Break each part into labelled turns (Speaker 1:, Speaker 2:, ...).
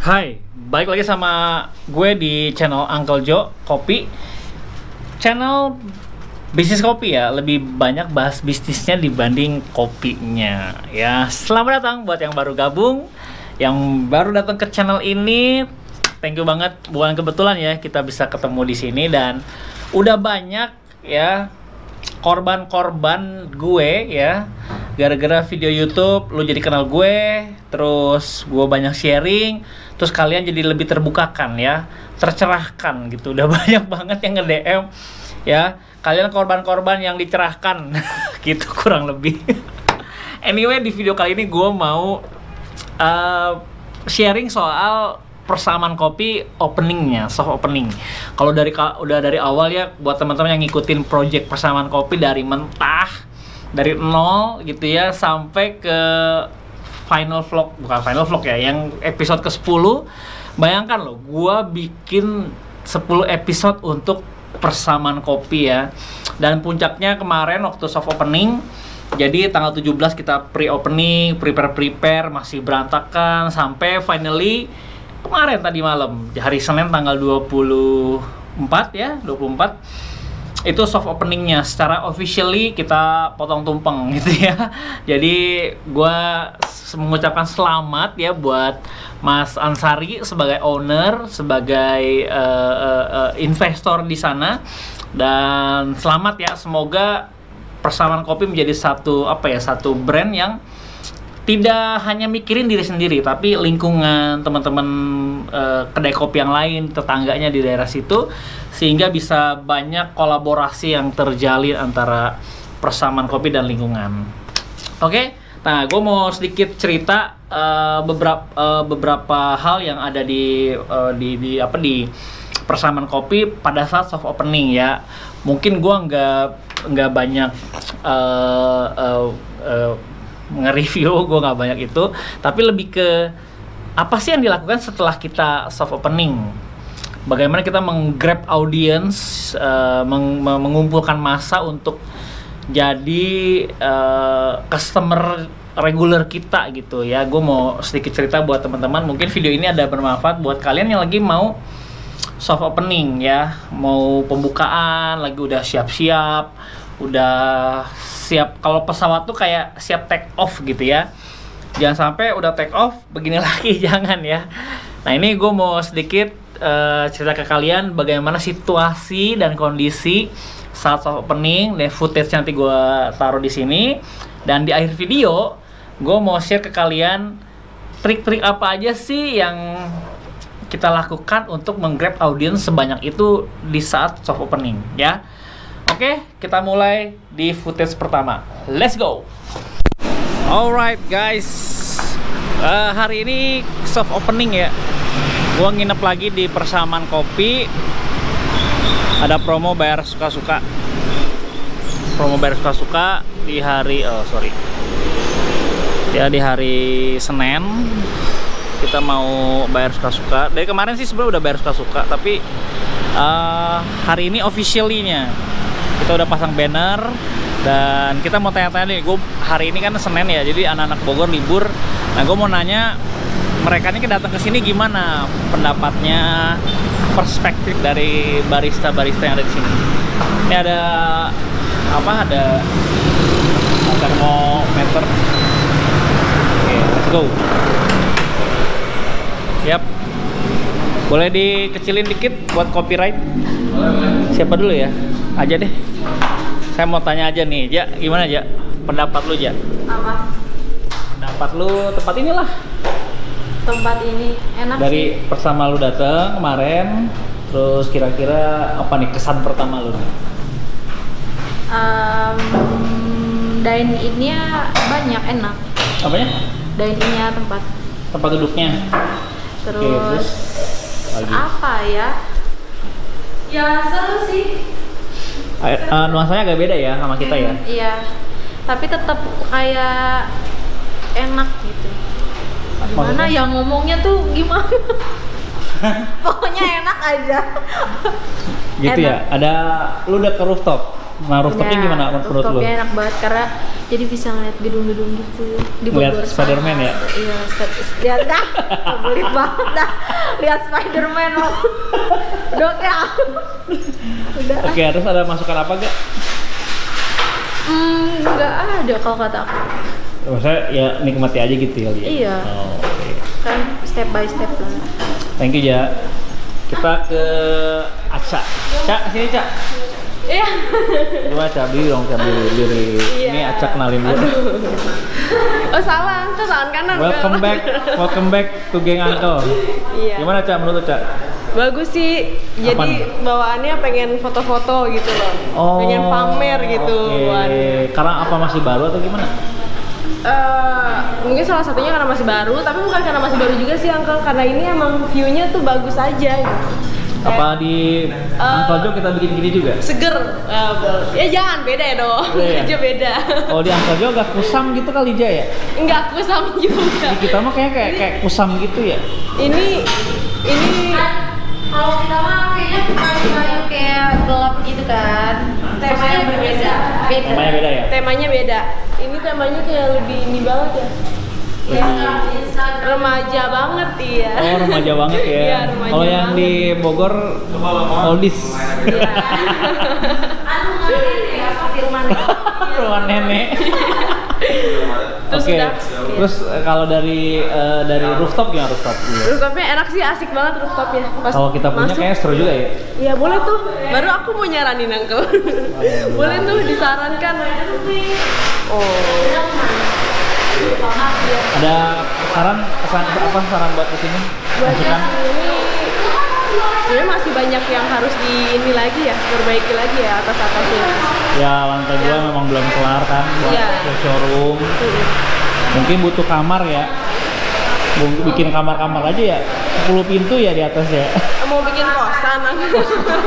Speaker 1: Hai, balik lagi sama gue di channel Uncle Joe Kopi. Channel bisnis kopi ya, lebih banyak bahas bisnisnya dibanding kopinya. Ya, selamat datang buat yang baru gabung, yang baru datang ke channel ini. Thank you banget, bukan kebetulan ya kita bisa ketemu di sini dan udah banyak ya korban-korban gue ya. Gara-gara video YouTube lu jadi kenal gue, terus gue banyak sharing, terus kalian jadi lebih terbukakan ya, tercerahkan gitu. Udah banyak banget yang nge-DM ya, kalian korban-korban yang dicerahkan gitu kurang lebih. Anyway, di video kali ini gue mau sharing soal persamaan kopi openingnya, soft opening. Kalau udah dari awal ya, buat teman-teman yang ngikutin project persamaan kopi dari mentah, dari nol gitu ya, sampai ke final vlog, bukan final vlog ya, yang episode ke-10. Bayangkan loh, gua bikin 10 episode untuk persamaan kopi ya. Dan puncaknya kemarin waktu soft opening. Jadi tanggal 17 kita pre-opening, prepare, masih berantakan, sampai finally kemarin tadi malam, hari Senin tanggal 24 ya, 24 itu soft openingnya. Secara officially kita potong tumpeng gitu ya. Jadi gua mengucapkan selamat ya buat Mas Ansari sebagai owner, sebagai investor di sana, dan selamat ya. Semoga persamaan kopi menjadi satu brand yang tidak hanya mikirin diri sendiri, tapi lingkungan, teman-teman kedai kopi yang lain, tetangganya di daerah situ, sehingga bisa banyak kolaborasi yang terjalin antara persamaan kopi dan lingkungan. Oke, nah gue mau sedikit cerita beberapa hal yang ada di persamaan kopi pada saat soft opening ya. Mungkin gue nggak banyak nge-review, gue nggak banyak itu, tapi lebih ke apa sih yang dilakukan setelah kita soft opening, bagaimana kita menggrab audience, mengumpulkan massa untuk jadi customer regular kita gitu ya. Gue mau sedikit cerita buat teman-teman, mungkin video ini ada bermanfaat buat kalian yang lagi mau soft opening ya, mau pembukaan, lagi udah siap-siap, udah siap, kalau pesawat tuh kayak siap take off gitu ya. Jangan sampai udah take off begini lagi, jangan ya. Nah, ini gue mau sedikit cerita ke kalian bagaimana situasi dan kondisi saat soft opening, dan footage nanti gue taruh di sini. Dan di akhir video gue mau share ke kalian trik-trik apa aja sih yang kita lakukan untuk menggrab audience sebanyak itu di saat soft opening ya. Oke, kita mulai di footage pertama. Let's go. Alright guys, hari ini soft opening ya. Gua nginep lagi di persamaan kopi. Ada promo bayar suka-suka. Promo bayar suka-suka di hari di hari Senin. Kita mau bayar suka-suka. Dari kemarin sih sebenarnya udah bayar suka-suka, tapi hari ini officially-nya kita udah pasang banner. Dan kita mau tanya-tanya nih, gue hari ini kan Senin ya, jadi anak-anak Bogor libur. Nah, gue mau nanya mereka ini datang ke sini gimana pendapatnya, perspektif dari barista-barista yang ada di sini. Ini ada apa? Ada termometer. Oke, let's go. Yap. Boleh dikecilin dikit buat copyright? Siapa dulu ya? Aja deh. Saya mau tanya aja nih, Ja, gimana Ja? Pendapat lu, Ja?
Speaker 2: Apa?
Speaker 1: Pendapat lu tempat inilah.
Speaker 2: Tempat ini enak
Speaker 1: dari
Speaker 2: sih.
Speaker 1: pertama lu datang kemarin, terus kira-kira apa nih kesan pertama lu?
Speaker 2: Dine-in-nya banyak, enak.
Speaker 1: Apanya?
Speaker 2: Dine-in-nya tempat
Speaker 1: duduknya.
Speaker 2: terus,
Speaker 1: oke, terus lagi.
Speaker 2: Apa ya? Ya seru sih.
Speaker 1: Nuansanya agak beda ya sama kita ya.
Speaker 2: Iya, tapi tetap kayak enak gitu. Gimana ya ngomongnya tuh gimana? Pokoknya enak aja.
Speaker 1: Gitu enak. Ya. Lu udah ke rooftop? Nah, rooftopnya gimana menurut lu?
Speaker 2: Rooftopnya enak banget karena jadi bisa ngeliat gedung-gedung gitu di
Speaker 1: Lihat
Speaker 2: Bogor.
Speaker 1: Spider-Man ya?
Speaker 2: Iya, lihat dah, belit banget dah. Lihat Spider-Man loh. Dok ya. Udah.
Speaker 1: Oke, terus ada masukan apa gak?
Speaker 2: Nggak ada kalau kata aku.
Speaker 1: Maksudnya ya nikmati aja gitu kali ya?
Speaker 2: Iya.
Speaker 1: Oh, oke.
Speaker 2: Kan step by step lah.
Speaker 1: Thank you ya. Kita ke Aca. Cak, sini Cak.
Speaker 2: Iya.
Speaker 1: Gimana Cak? Beli dong, Cak, beli.
Speaker 2: Iya.
Speaker 1: Ini Aca kenalin dulu.
Speaker 2: Oh salah, itu tangan kanan.
Speaker 1: Welcome back to geng Uncle.
Speaker 2: Iya.
Speaker 1: Gimana Cak menurut Cak?
Speaker 2: Bagus sih. Jadi
Speaker 1: Apaan?
Speaker 2: bawaannya pengen foto-foto gitu loh.
Speaker 1: Oh,
Speaker 2: Pengen pamer gitu.
Speaker 1: Oke. Karena apa masih baru atau gimana?
Speaker 2: Mungkin salah satunya karena masih baru, tapi bukan karena masih baru juga sih Uncle, karena ini emang view-nya tuh bagus aja gitu.
Speaker 1: Apa di Uncle Jo kita bikin gini juga?
Speaker 2: Seger. Ya jangan, beda ya dong.
Speaker 1: Iya.
Speaker 2: Aja beda.
Speaker 1: Oh di Uncle Jo agak kusam gitu kali Ja ya?
Speaker 2: Enggak kusam juga.
Speaker 1: Di kita mah kayak kusam gitu ya?
Speaker 2: Ini kalau kita mah kayaknya kayu kayak gelap gitu kan. Temanya berbeda.
Speaker 1: Temanya beda ya?
Speaker 2: Temanya beda. Ini temanya kayak lebih ini banget ya. Remaja banget iya.
Speaker 1: Oh remaja banget ya.
Speaker 2: Iya, remaja
Speaker 1: kalau yang
Speaker 2: banget.
Speaker 1: di Bogor oldies.
Speaker 2: Iya.
Speaker 1: Rumah nenek.
Speaker 2: Terus
Speaker 1: Oke.
Speaker 2: udah.
Speaker 1: Terus kalau dari rooftop gimana rooftop?
Speaker 2: Rooftopnya enak sih, asik banget rooftopnya. Pas
Speaker 1: Kalau kita punya
Speaker 2: masuk,
Speaker 1: kayaknya seru juga ya.
Speaker 2: iya boleh tuh. Baru aku mau nyaranin Uncle. Boleh tuh disarankan. Oh.
Speaker 1: Ada saran buat di sini?
Speaker 2: Buat
Speaker 1: Masukan?
Speaker 2: ini sebenarnya masih banyak yang harus ini lagi ya, perbaiki lagi ya atas-atasnya.
Speaker 1: Ya lantai 2 memang belum kelar kan buat
Speaker 2: Iya.
Speaker 1: showroom. Mungkin butuh kamar ya. Bikin kamar-kamar aja ya. 10 pintu ya di atas ya.
Speaker 2: Mau bikin kosan Uncle.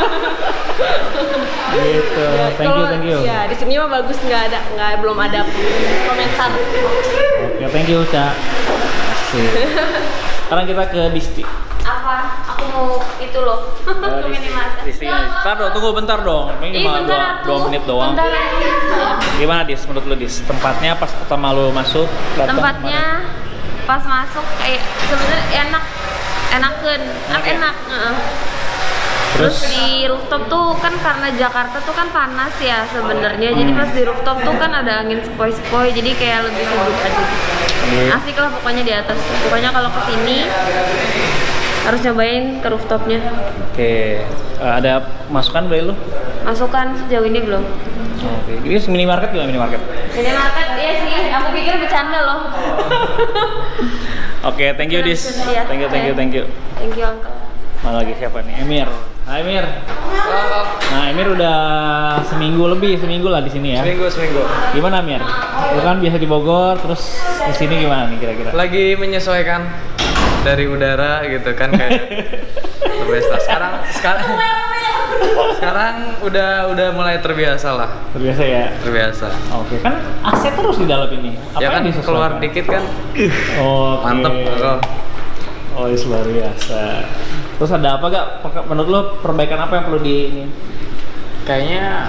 Speaker 1: Gitu. Thank you.
Speaker 2: Ya di sini mah bagus, belum ada komentar.
Speaker 1: Oke, thank you, Cak. Asik. Sekarang kita ke Disti.
Speaker 2: Apa? Aku mau itu loh.
Speaker 1: Disti. Bentar dong, tunggu bentar dong. Ini cuma 2 menit doang.
Speaker 2: Bentar.
Speaker 1: Gimana Dis, menurut lu Dis? Tempatnya pas pertama lu masuk? datang
Speaker 3: Tempatnya pas masuk kayak sebenarnya enakan, enak. Terus di rooftop tuh kan karena Jakarta tuh kan panas ya sebenarnya. Jadi pas di rooftop tuh kan ada angin sepoi-sepoi, jadi kayak lebih sejuk aja. Asik lah pokoknya di atas tuh. Pokoknya kalau kesini harus cobain ke rooftopnya.
Speaker 1: Oke, ada masukan dari lu?
Speaker 3: Masukan sejauh ini belum.
Speaker 1: Oke, ini minimarket juga minimarket.
Speaker 3: Minimarket iya sih. Aku pikir bercanda loh.
Speaker 1: Oke, thank you Dis.
Speaker 3: Iya.
Speaker 1: Thank you.
Speaker 3: Thank you Uncle.
Speaker 1: Mana lagi siapa nih? Emir. Hai Emir. Nah, Emir udah seminggu lah di sini ya.
Speaker 4: Seminggu.
Speaker 1: Gimana Emir? Lu kan biasa di Bogor, terus di sini gimana nih kira-kira?
Speaker 4: Lagi menyesuaikan dari udara gitu kan kayak terbiasa. Sekarang udah mulai terbiasa lah.
Speaker 1: Terbiasa ya.
Speaker 4: Terbiasa.
Speaker 1: Oke, kan AC terus di dalam ini. Apa
Speaker 4: Ya kan
Speaker 1: yang disesuaikan?
Speaker 4: keluar dikit kan.
Speaker 1: Oke.
Speaker 4: Mantep.
Speaker 1: Oh, luar biasa. Terus ada apa gak? Menurut lo perbaikan apa yang perlu di ini?
Speaker 4: Kayaknya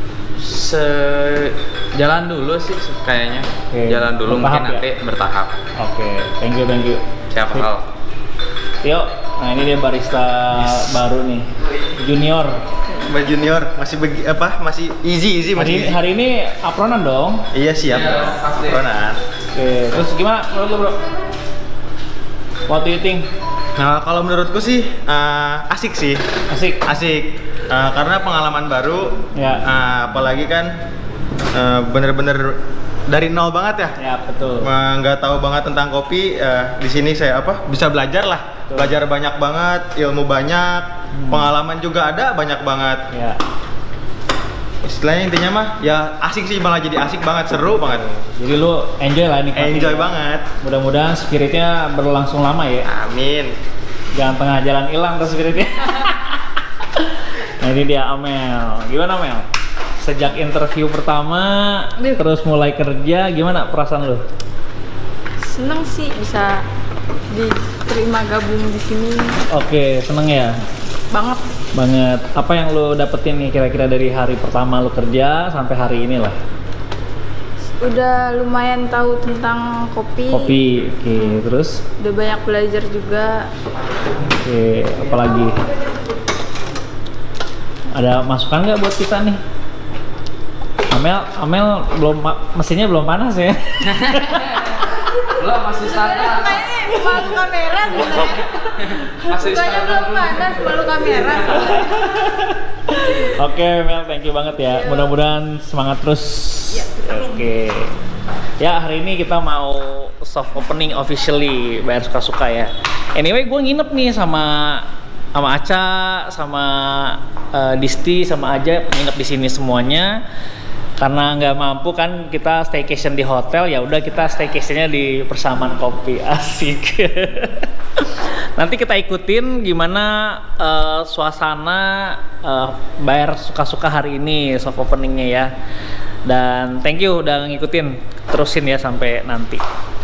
Speaker 4: jalan dulu sih kayaknya.
Speaker 1: Oke,
Speaker 4: Jalan dulu
Speaker 1: bertahap
Speaker 4: mungkin
Speaker 1: ya?
Speaker 4: nanti bertahap.
Speaker 1: Oke, thank you.
Speaker 4: Siapa
Speaker 1: Sip.
Speaker 4: hal?
Speaker 1: Tio, nah ini dia barista baru nih, junior.
Speaker 5: Mbak Junior masih easy
Speaker 1: Hari ini apronan dong.
Speaker 5: Iya siap. Ronan.
Speaker 1: Oke, terus gimana menurut lo bro? What do you think?
Speaker 5: Nah kalau menurutku sih asik sih.
Speaker 1: Asik.
Speaker 5: Karena pengalaman baru.
Speaker 1: Ya.
Speaker 5: Apalagi kan bener-bener dari nol banget ya.
Speaker 1: Ya betul.
Speaker 5: Nggak tahu banget tentang kopi. Di sini saya bisa belajar lah.
Speaker 1: Betul.
Speaker 5: Belajar banyak banget, ilmu banyak, pengalaman juga ada banyak banget.
Speaker 1: Ya.
Speaker 5: Istilahnya intinya mah ya asik sih, malah jadi asik banget, seru banget.
Speaker 1: Jadi lu enjoy lah nikmatin.
Speaker 5: Enjoy
Speaker 1: ya.
Speaker 5: banget.
Speaker 1: Mudah-mudahan spiritnya berlangsung lama ya.
Speaker 5: Amin.
Speaker 1: Jangan tengah jalan hilang tuh spiritnya. Nah ini dia Amel. Gimana Amel? Sejak interview pertama, terus mulai kerja, gimana perasaan lu?
Speaker 2: Seneng sih bisa diterima gabung di sini.
Speaker 1: Oke, seneng ya.
Speaker 2: banget.
Speaker 1: Banget. Apa yang lo dapetin nih kira-kira dari hari pertama lo kerja sampai hari ini lah?
Speaker 2: Udah lumayan tahu tentang kopi.
Speaker 1: Kopi, oke. Terus?
Speaker 2: Udah banyak belajar juga.
Speaker 1: Oke, apalagi? Ada masukan nggak buat kita nih? Amel belum mesinnya belum panas ya?
Speaker 4: Belum, masih standar.
Speaker 2: Malu kamera sebenarnya.
Speaker 4: Masih
Speaker 2: Bukannya
Speaker 4: standar.
Speaker 2: belum panas, malu kamera.
Speaker 1: Oke, Mel, thank you banget ya. Mudah-mudahan semangat terus. Oke. Ya, hari ini kita mau soft opening officially Bayar Suka-Suka ya. Anyway, gue nginep nih sama Aca, sama Disti, sama Aja nginep di sini semuanya. Karena nggak mampu kan kita staycation di hotel, ya udah kita staycationnya di Persamaan Kopi. Asik. Nanti kita ikutin gimana suasana Bayar Suka-Suka hari ini soft openingnya ya. Dan thank you udah ngikutin, terusin ya sampai nanti.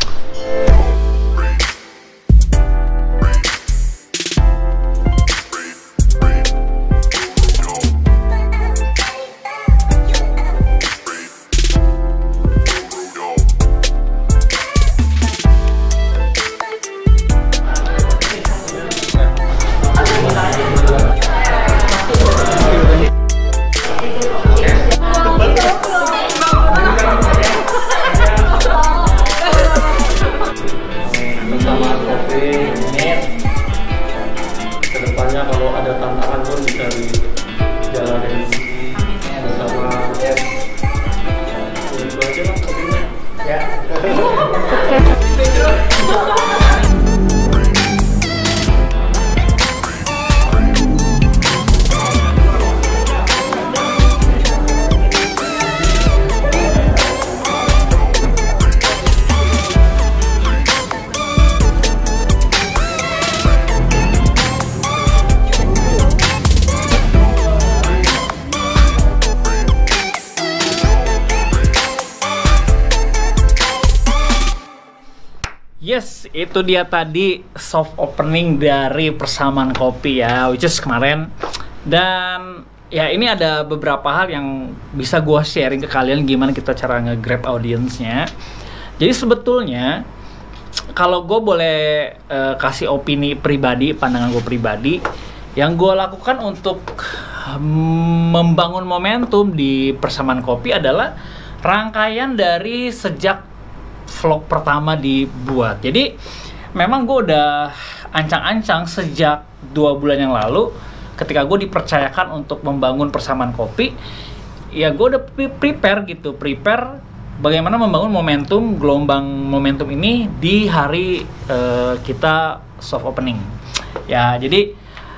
Speaker 6: Kedepannya kalau ada tantangan pun bisa dijalanin bersama ya. Itu aja lah kopinya. Ya.
Speaker 1: Yes, itu dia tadi soft opening dari Persamaan Kopi ya, which is kemarin. Dan ya ini ada beberapa hal yang bisa gue sharing ke kalian gimana kita cara nge-grab audience-nya. Jadi sebetulnya kalau gue boleh kasih opini pribadi, pandangan gue pribadi, yang gue lakukan untuk membangun momentum di Persamaan Kopi adalah rangkaian dari sejak vlog pertama dibuat. Jadi memang gue udah ancang-ancang sejak 2 bulan yang lalu ketika gue dipercayakan untuk membangun Persamaan Kopi. Ya gue udah prepare bagaimana membangun momentum, gelombang momentum ini di hari kita soft opening. Ya jadi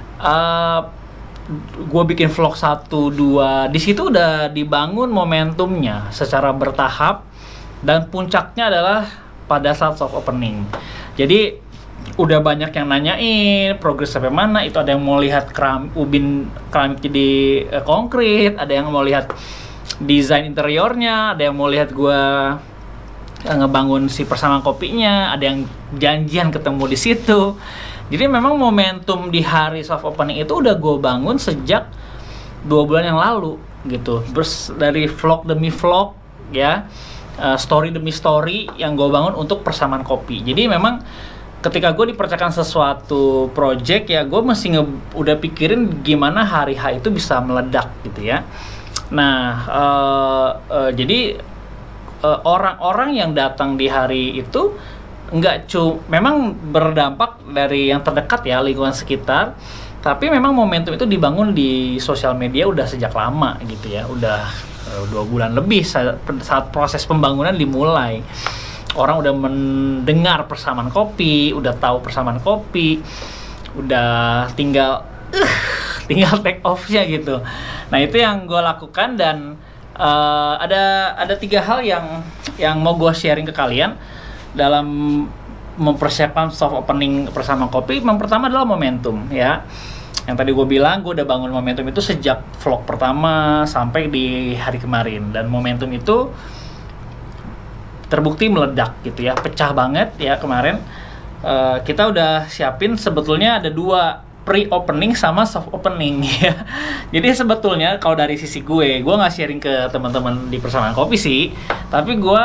Speaker 1: gue bikin vlog 1, 2, di situ udah dibangun momentumnya secara bertahap. Dan puncaknya adalah pada saat soft opening. Jadi udah banyak yang nanyain progres sampai mana. Itu ada yang mau lihat ubin keramik jadi konkret, ada yang mau lihat desain interiornya, ada yang mau lihat gua ngebangun si Persamaan Kopinya, ada yang janjian ketemu di situ. Jadi memang momentum di hari soft opening itu udah gue bangun sejak 2 bulan yang lalu gitu. Terus dari vlog demi vlog ya. Story demi story yang gue bangun untuk Persamaan Kopi. Jadi memang ketika gue dipercayakan sesuatu project ya gue mesti udah pikirin gimana hari H itu bisa meledak gitu ya. Nah jadi orang-orang yang datang di hari itu memang berdampak dari yang terdekat ya, lingkungan sekitar. Tapi memang momentum itu dibangun di sosial media udah sejak lama gitu ya, udah 2 bulan lebih saat proses pembangunan dimulai. Orang udah mendengar Persamaan Kopi, udah tahu Persamaan Kopi, udah tinggal take off-nya gitu. Nah itu yang gue lakukan. Dan ada 3 hal yang mau gue sharing ke kalian dalam mempersiapkan soft opening Persamaan Kopi. Yang pertama adalah momentum ya. Yang tadi gue bilang, gue udah bangun momentum itu sejak vlog pertama sampai di hari kemarin. Dan momentum itu terbukti meledak gitu ya, pecah banget ya kemarin. Kita udah siapin sebetulnya ada 2 pre-opening sama soft opening ya. Jadi sebetulnya kalau dari sisi gue nggak sharing ke teman-teman di Persamaan Kopi sih, tapi gue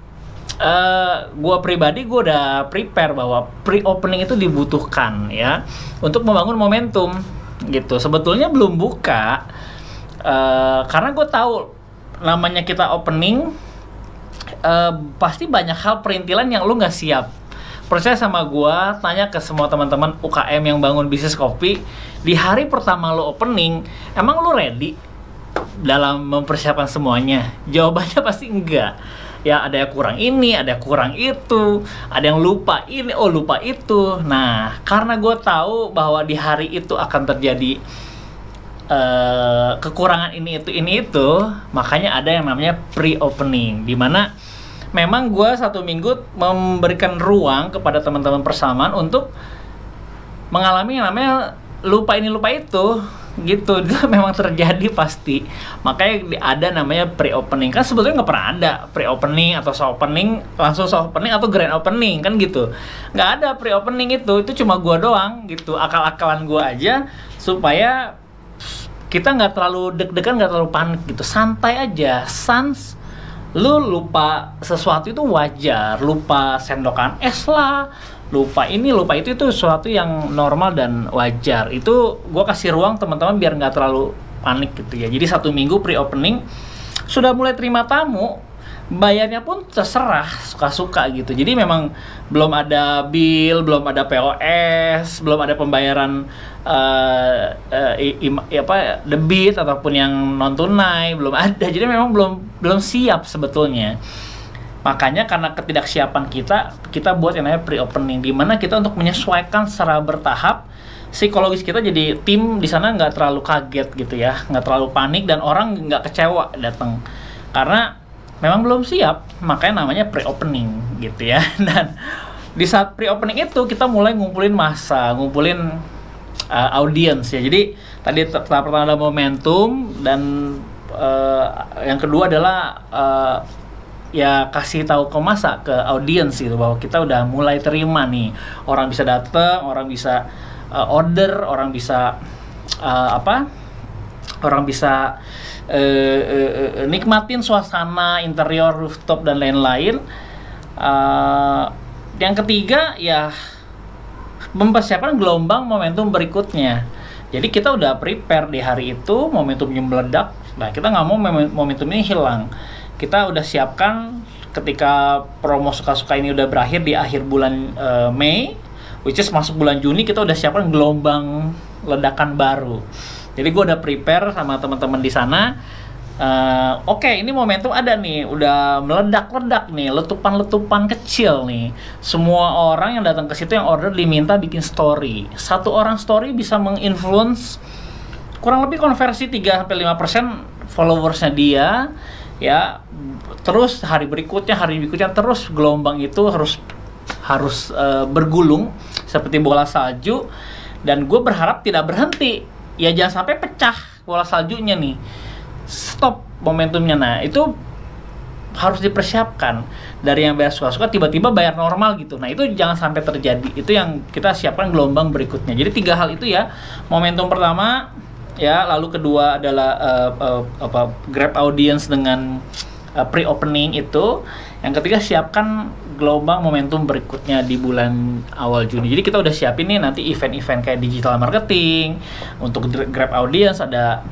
Speaker 1: pribadi gue udah prepare bahwa pre-opening itu dibutuhkan ya untuk membangun momentum gitu. Sebetulnya belum buka karena gue tahu namanya kita opening pasti banyak hal perintilan yang lu nggak siap. Percaya sama gua, tanya ke semua teman-teman UKM yang bangun bisnis kopi, di hari pertama lo opening, emang lo ready dalam mempersiapkan semuanya? Jawabannya pasti enggak. Ya ada yang kurang ini, ada yang kurang itu, ada yang lupa ini, lupa itu. Nah, karena gue tahu bahwa di hari itu akan terjadi kekurangan ini itu, makanya ada yang namanya pre-opening, di mana memang gue 1 minggu memberikan ruang kepada teman-teman Persamaan untuk mengalami yang namanya lupa ini lupa itu gitu. Itu memang terjadi pasti, makanya ada namanya pre-opening. Kan sebetulnya nggak pernah ada pre-opening atau soft opening langsung soft opening atau grand opening kan gitu, nggak ada pre-opening. Itu cuma gue doang gitu, akal-akalan gue aja supaya kita nggak terlalu deg-degan, nggak terlalu panik gitu, santai aja. Sans lu lupa sesuatu itu wajar, lupa sendokan es lah, lupa ini lupa itu sesuatu yang normal dan wajar. Itu gue kasih ruang teman-teman biar nggak terlalu panik gitu ya. Jadi 1 minggu pre-opening sudah mulai terima tamu, bayarnya pun terserah suka-suka gitu. Jadi memang belum ada bill, belum ada POS, belum ada pembayaran debit ataupun yang non tunai, belum ada. Jadi memang belum siap sebetulnya. Makanya karena ketidaksiapan kita buat yang namanya pre-opening, di mana kita untuk menyesuaikan secara bertahap psikologis kita, jadi tim di sana nggak terlalu kaget gitu ya, nggak terlalu panik, dan orang nggak kecewa datang karena memang belum siap. Makanya namanya pre-opening gitu ya. Dan di saat pre-opening itu kita mulai ngumpulin massa, ngumpulin audience ya. Jadi tadi tahap pertama ada momentum, dan yang kedua adalah ya kasih tahu ke massa, ke audience gitu, bahwa kita udah mulai terima nih, orang bisa datang, orang bisa order, orang bisa orang bisa nikmatin suasana interior, rooftop dan lain-lain. Yang ketiga ya mempersiapkan gelombang momentum berikutnya. Jadi kita udah prepare di hari itu, momentumnya meledak. Nah, kita nggak mau momentum ini hilang. Kita udah siapkan ketika promo suka-suka ini udah berakhir di akhir bulan Mei, which is masuk bulan Juni, kita udah siapkan gelombang ledakan baru. Jadi gue udah prepare sama teman-teman di sana. Oke, ini momentum ada nih, udah meledak-ledak nih, letupan-letupan kecil nih. Semua orang yang datang ke situ yang order diminta bikin story. 1 orang story bisa menginfluence kurang lebih konversi 3-5% followersnya dia. Ya, terus hari berikutnya terus gelombang itu harus bergulung seperti bola salju. Dan gue berharap tidak berhenti. Ya jangan sampai pecah bola saljunya nih. Stop momentumnya. Nah, itu harus dipersiapkan. Dari yang bayar suka-suka tiba-tiba bayar normal gitu. Nah, itu jangan sampai terjadi. Itu yang kita siapkan gelombang berikutnya. Jadi 3 hal itu ya. Momentum pertama ya, lalu kedua adalah grab audience dengan pre-opening itu. Yang ketiga, siapkan gelombang momentum berikutnya di bulan awal Juni. Jadi kita udah siapin nih nanti event-event kayak digital marketing untuk grab audience, ada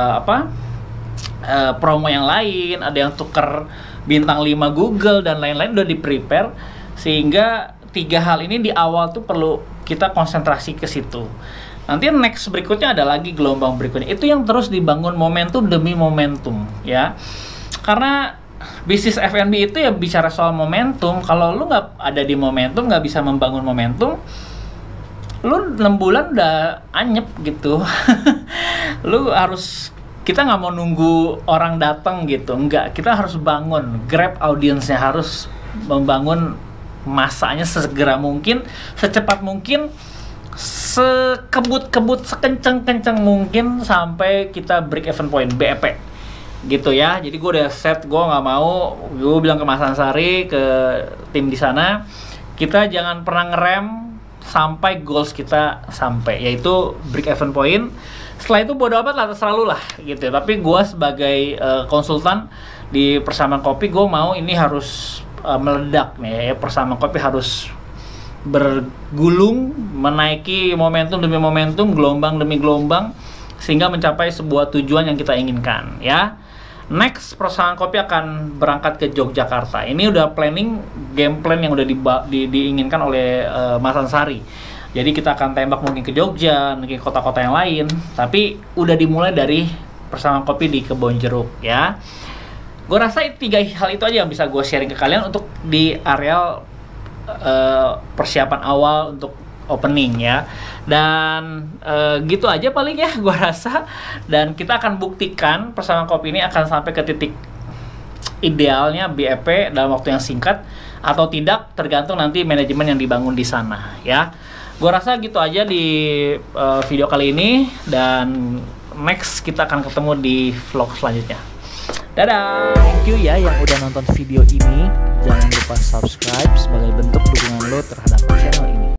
Speaker 1: promo yang lain, ada yang tuker bintang 5 Google dan lain-lain, udah di-prepare. Sehingga 3 hal ini di awal tuh perlu kita konsentrasi ke situ. Nanti next berikutnya ada lagi gelombang berikutnya. Itu yang terus dibangun momentum demi momentum ya. Karena bisnis F&B itu ya bicara soal momentum. Kalau lu nggak ada di momentum, nggak bisa membangun momentum, lu 6 bulan udah anyep gitu. Kita nggak mau nunggu orang datang gitu, nggak. Kita harus bangun, grab audiensnya, harus membangun masanya sesegera mungkin, secepat mungkin, sekebut-kebut, sekenceng-kenceng mungkin sampai kita break even point, BEP gitu ya. Jadi gue udah set, gue nggak mau, gue bilang ke Mas Ansari, ke tim di sana, kita jangan pernah ngerem sampai goals kita sampai, yaitu break even point. Setelah itu bodo amat lah, terserah lu lah gitu. Tapi gue sebagai konsultan di Persamaan Kopi, gue mau ini harus meledak nih ya. Persamaan Kopi harus bergulung, menaiki momentum demi momentum, gelombang demi gelombang, sehingga mencapai sebuah tujuan yang kita inginkan ya. Next, Persamaan Kopi akan berangkat ke Yogyakarta. Ini udah planning, game plan yang udah diinginkan oleh Mas Ansari. Jadi kita akan tembak mungkin ke Jogja, mungkin kota-kota yang lain. Tapi udah dimulai dari Persamaan Kopi di Kebonjeruk ya. Gue rasa 3 hal itu aja yang bisa gue sharing ke kalian untuk di areal persiapan awal untuk opening ya. Dan gitu aja paling ya gue rasa. Dan kita akan buktikan Persamaan Kopi ini akan sampai ke titik idealnya BEP dalam waktu yang singkat atau tidak, tergantung nanti manajemen yang dibangun di sana ya. Gue rasa gitu aja di video kali ini, dan next kita akan ketemu di vlog selanjutnya. Dadah. Thank you ya yang udah nonton video ini. Jangan lupa subscribe sebagai bentuk dukungan lo terhadap channel ini.